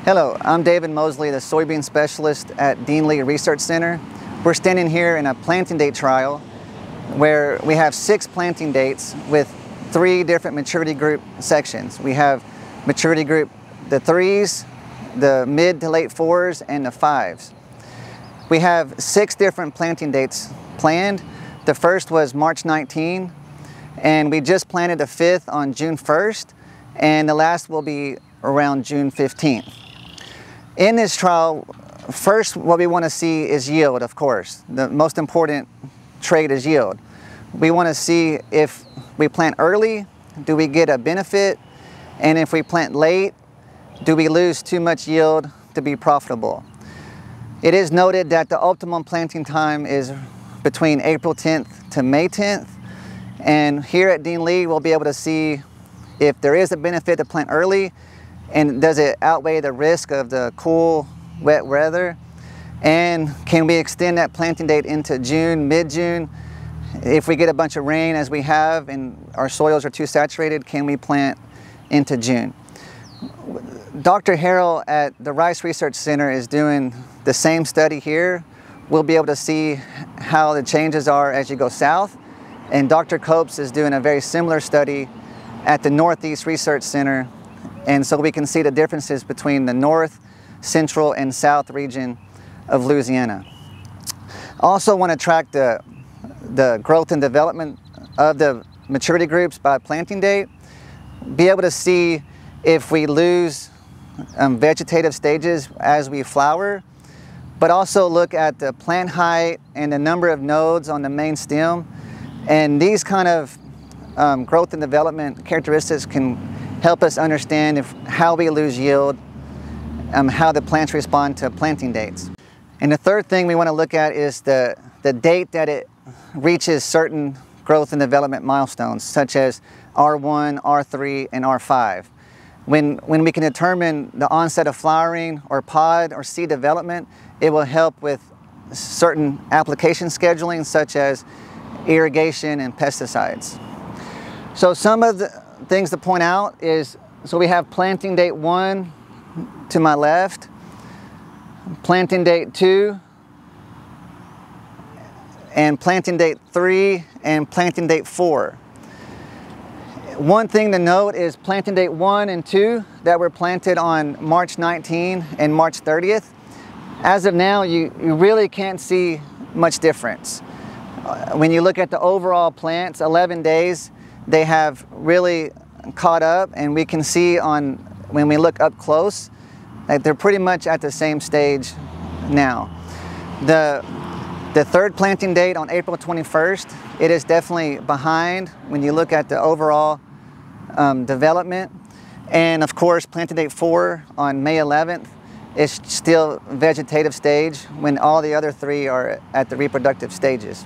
Hello, I'm David Moseley, the soybean specialist at Dean Lee Research Center. We're standing here in a planting date trial where we have 6 planting dates with 3 different maturity group sections. We have maturity group the 3s, the mid to late 4s, and the 5s. We have 6 different planting dates planned. The first was March 19, and we just planted the 5th on June 1st, and the last will be around June 15th. In this trial, first what we want to see is yield, of course. The most important trait is yield. We want to see if we plant early, do we get a benefit? And if we plant late, do we lose too much yield to be profitable? It is noted that the optimum planting time is between April 10th to May 10th. And here at Dean Lee, we'll be able to see if there is a benefit to plant early, and does it outweigh the risk of the cool, wet weather? And can we extend that planting date into June, mid-June? If we get a bunch of rain as we have and our soils are too saturated, can we plant into June? Dr. Harrell at the Rice Research Center is doing the same study here. We'll be able to see how the changes are as you go south. And Dr. Copes is doing a very similar study at the Northeast Research Center. And so we can see the differences between the north, central, and south region of Louisiana. Also want to track the growth and development of the maturity groups by planting date. Be able to see if we lose vegetative stages as we flower, but also look at the plant height and the number of nodes on the main stem. And these kind of growth and development characteristics can help us understand how we lose yield, how the plants respond to planting dates. And the third thing we want to look at is the date that it reaches certain growth and development milestones, such as R1, R3, and R5. When we can determine the onset of flowering or pod or seed development, it will help with certain application scheduling, such as irrigation and pesticides. So some of the things to point out is, so we have planting date 1 to my left, planting date 2, and planting date 3, and planting date 4. One thing to note is planting date 1 and 2 that were planted on March 19 and March 30th. As of now, you really can't see much difference. When you look at the overall plants, 11 days, they have really caught up, and we can see when we look up close that they're pretty much at the same stage now. The third planting date on April 21st, it is definitely behind when you look at the overall development. And of course, planting date 4 on May 11th is still vegetative stage when all the other 3 are at the reproductive stages.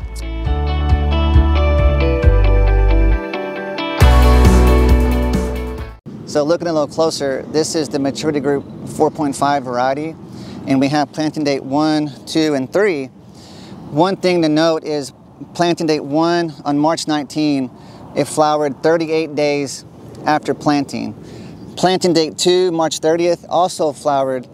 So looking a little closer, this is the maturity group 4.5 variety, and we have planting date 1, 2, and 3. One thing to note is planting date 1 on March 19, it flowered 38 days after planting. Planting date 2, March 30th, also flowered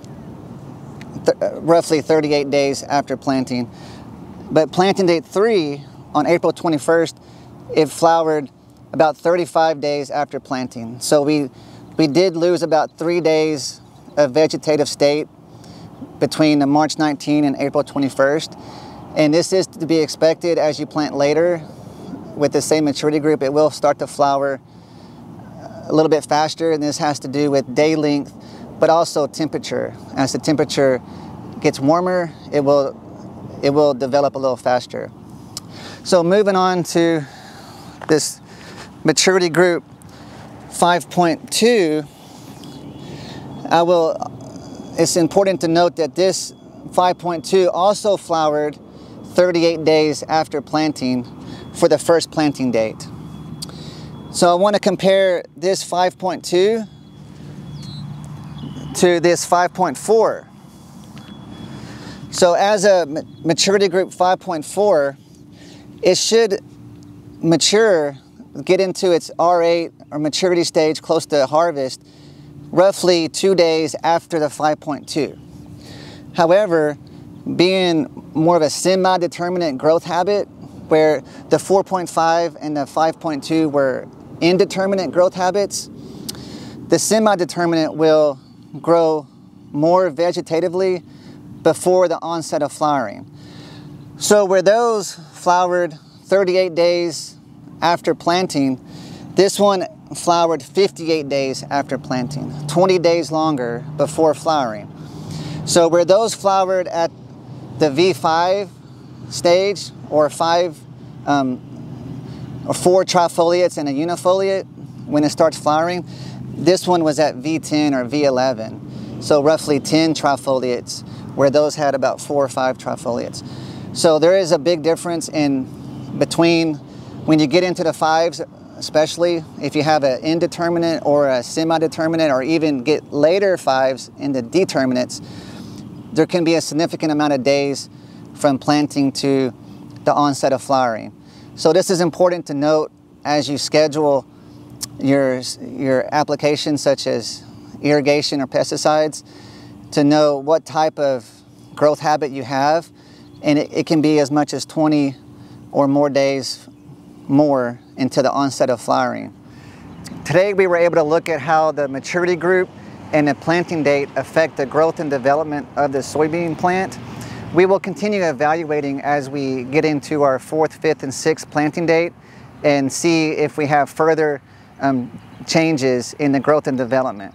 roughly 38 days after planting. But planting date 3 on April 21st, it flowered about 35 days after planting. So we did lose about 3 days of vegetative state between the March 19 and April 21st. And this is to be expected as you plant later with the same maturity group. It will start to flower a little bit faster, and this has to do with day length, but also temperature. As the temperature gets warmer, it will develop a little faster. So moving on to this maturity group 5.2, it's important to note that this 5.2 also flowered 38 days after planting for the first planting date. So I want to compare this 5.2 to this 5.4. So as a maturity group 5.4, it should mature, get into its R8 or maturity stage close to harvest roughly 2 days after the 5.2. However, being more of a semi-determinate growth habit, where the 4.5 and the 5.2 were indeterminate growth habits, the semi-determinate will grow more vegetatively before the onset of flowering. So where those flowered 38 days after planting, this one flowered 58 days after planting, 20 days longer before flowering. So where those flowered at the V5 stage, or 4 trifoliates and a unifoliate when it starts flowering, this one was at V10 or V11. So roughly 10 trifoliates, where those had about 4 or 5 trifoliates. So there is a big difference in between when you get into the 5s, especially if you have an indeterminate or a semi-determinate, or even get later 5s into determinates, there can be a significant amount of days from planting to the onset of flowering. So this is important to note as you schedule your applications, such as irrigation or pesticides, to know what type of growth habit you have, and it can be as much as 20 or more days more into the onset of flowering. Today we were able to look at how the maturity group and the planting date affect the growth and development of the soybean plant. We will continue evaluating as we get into our 4th, 5th, and 6th planting date and see if we have further changes in the growth and development.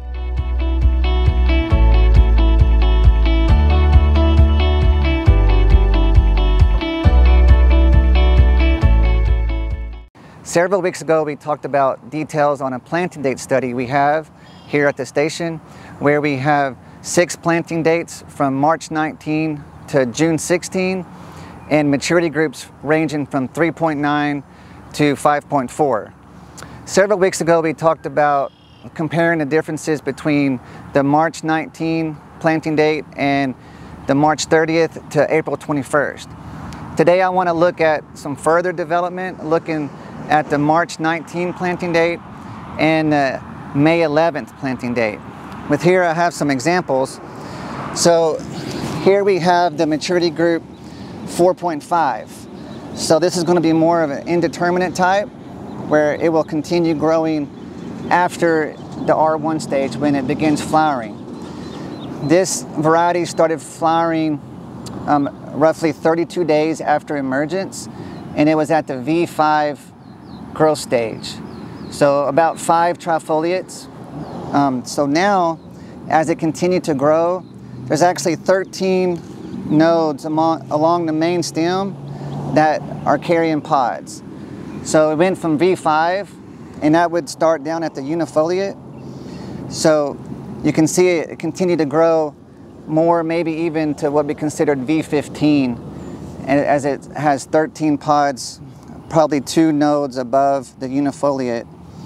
Several weeks ago, we talked about details on a planting date study we have here at the station, where we have 6 planting dates from March 19 to June 16, and maturity groups ranging from 3.9 to 5.4. Several weeks ago, we talked about comparing the differences between the March 19 planting date and the March 30th to April 21st. Today, I want to look at some further development, looking at the March 19 planting date and the May 11th planting date. With here, I have some examples. So here we have the maturity group 4.5. So this is going to be more of an indeterminate type, where it will continue growing after the R1 stage when it begins flowering. This variety started flowering roughly 32 days after emergence, and it was at the V5 growth stage. So about 5 trifoliates. So now, as it continued to grow, there's actually 13 nodes along the main stem that are carrying pods. So it went from V5, and that would start down at the unifoliate. So you can see it continue to grow more, maybe even to what we considered V15, and as it has 13 pods, probably 2 nodes above the unifoliate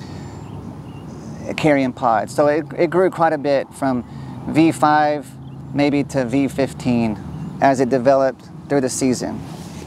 carrying pods. So it grew quite a bit from V5 maybe to V15 as it developed through the season.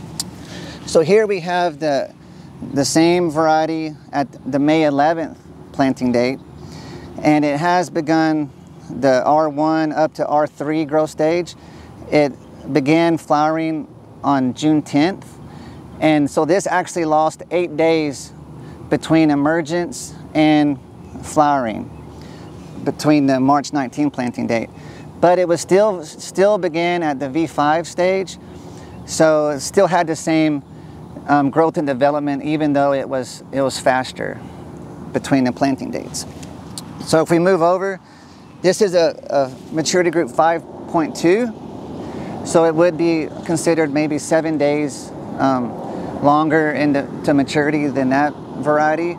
So here we have the same variety at the May 11th planting date, and it has begun the R1 up to R3 growth stage. It began flowering on June 10th, and so this actually lost 8 days between emergence and flowering between the March 19 planting date. But it was still began at the V5 stage, so it still had the same growth and development, even though it was faster between the planting dates. So if we move over, this is a maturity group 5.2, so it would be considered maybe 7 days longer to maturity than that variety.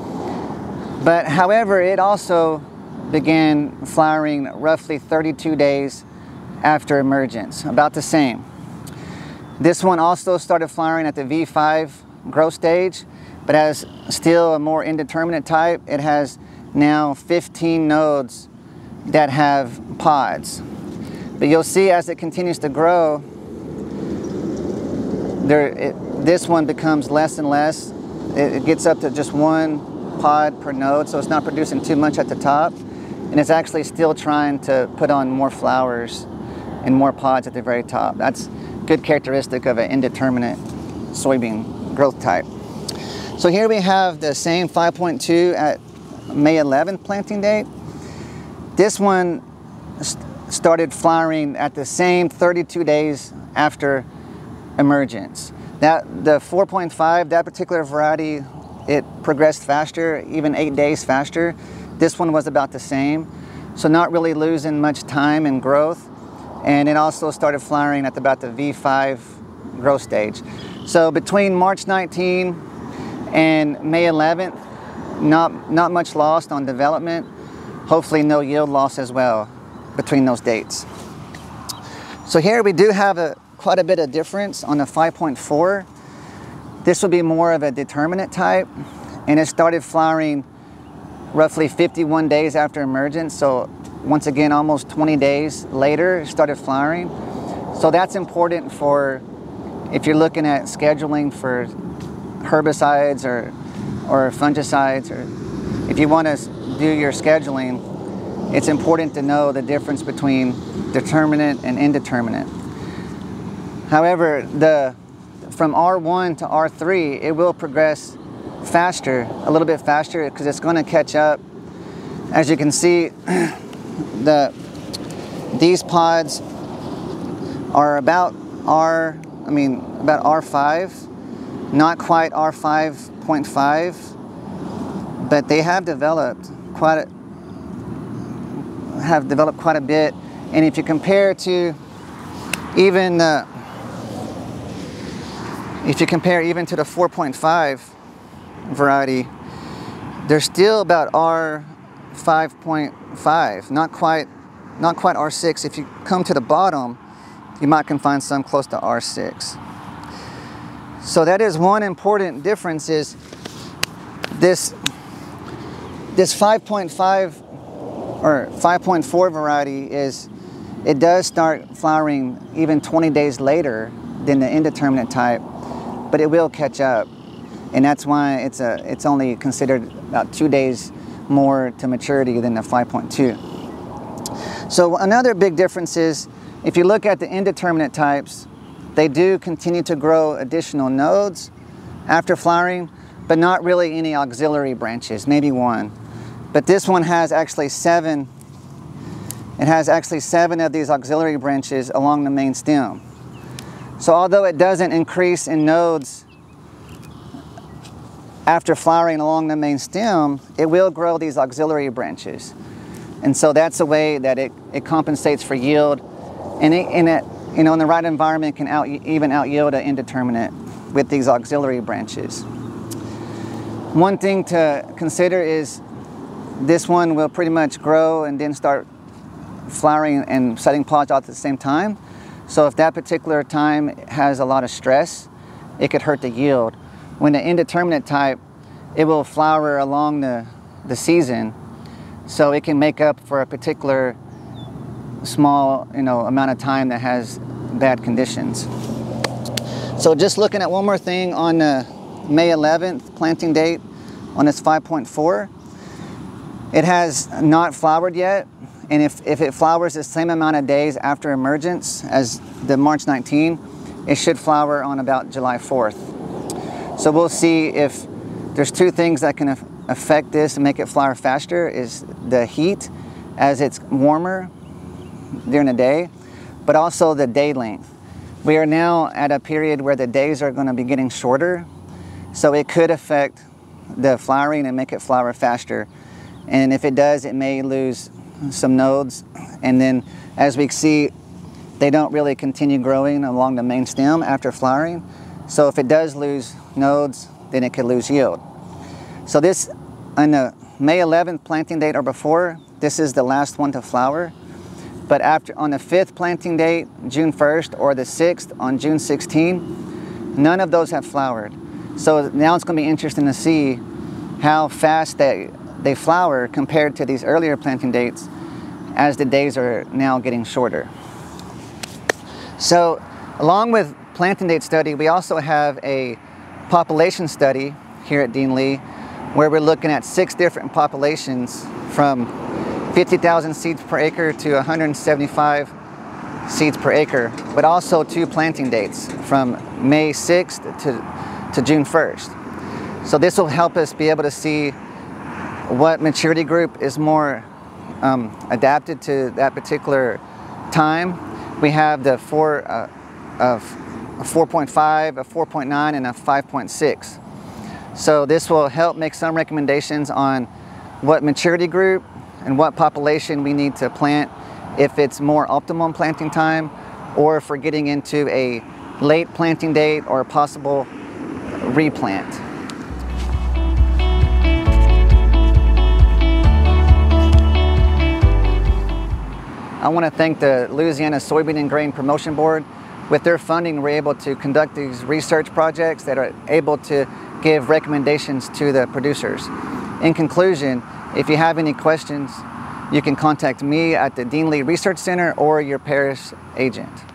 But however, it also began flowering roughly 32 days after emergence, about the same. This one also started flowering at the V5 growth stage, but as still a more indeterminate type. It has now 15 nodes that have pods. But you'll see as it continues to grow, this one becomes less and less. It gets up to just 1 pod per node, so it's not producing too much at the top. and it's actually still trying to put on more flowers and more pods at the very top. That's a good characteristic of an indeterminate soybean growth type. So here we have the same 5.2 at May 11th planting date. This one started flowering at the same 32 days after emergence. The 4.5, that particular variety, it progressed faster, even 8 days faster. This one was about the same, so not really losing much time in growth. And it also started flowering at about the V5 growth stage. So between March 19 and May 11th, not much lost on development. Hopefully no yield loss as well between those dates. So here we do have quite a bit of difference on the 5.4. This will be more of a determinate type, and it started flowering roughly 51 days after emergence. So once again, almost 20 days later, it started flowering. So that's important for if you're looking at scheduling for herbicides or fungicides, or if you want to do your scheduling, it's important to know the difference between determinate and indeterminate. However, from R1 to R3, it will progress faster, a little bit faster, because it's going to catch up. As you can see, these pods are about R5, not quite R5.5, but they have developed quite a bit. And if you compare to even to the 4.5 variety, they're still about R5.5, not quite R6. If you come to the bottom, you might can find some close to R6. So that is one important difference, is this 5.5 or 5.4 variety it does start flowering even 20 days later than the indeterminate type, but it will catch up, and that's why it's only considered about 2 days more to maturity than the 5.2. So another big difference is, if you look at the indeterminate types, they do continue to grow additional nodes after flowering, but not really any auxiliary branches, maybe one. But this one has actually 7. It has actually 7 of these auxiliary branches along the main stem. So although it doesn't increase in nodes after flowering along the main stem, it will grow these auxiliary branches. And so that's a way that it compensates for yield, and in the right environment can even out yield an indeterminate with these auxiliary branches. One thing to consider is this one will pretty much grow and then start flowering and setting pods out at the same time. So if that particular time has a lot of stress, it could hurt the yield. When the indeterminate type, it will flower along the season, so it can make up for a particular small amount of time that has bad conditions. So just looking at one more thing on the May 11th planting date on this 5.4, it has not flowered yet, and if it flowers the same amount of days after emergence as the March 19, it should flower on about July 4th. So we'll see if there's 2 things that can affect this and make it flower faster, is the heat as it's warmer during the day, but also the day length. We are now at a period where the days are going to be getting shorter, so it could affect the flowering and make it flower faster. And if it does, it may lose some nodes, and then as we see, they don't really continue growing along the main stem after flowering. So if it does lose nodes, then it could lose yield. So this, on the May 11th planting date or before, this is the last one to flower. But on the 5th planting date, June 1st, or the 6th on June 16, none of those have flowered. So now it's going to be interesting to see how fast they flower compared to these earlier planting dates, as the days are now getting shorter. So along with planting date study, we also have a population study here at Dean Lee, where we're looking at 6 different populations from 50,000 seeds per acre to 175 seeds per acre, but also 2 planting dates from May 6th to June 1st. So this will help us be able to see what maturity group is more adapted to that particular time. We have the 4.5, a 4.9, and a 5.6. So this will help make some recommendations on what maturity group and what population we need to plant if it's more optimum planting time, or if we're getting into a late planting date or a possible replant. I want to thank the Louisiana Soybean and Grain Promotion Board. With their funding, we're able to conduct these research projects that are able to give recommendations to the producers. In conclusion, if you have any questions, you can contact me at the Dean Lee Research Center or your parish agent.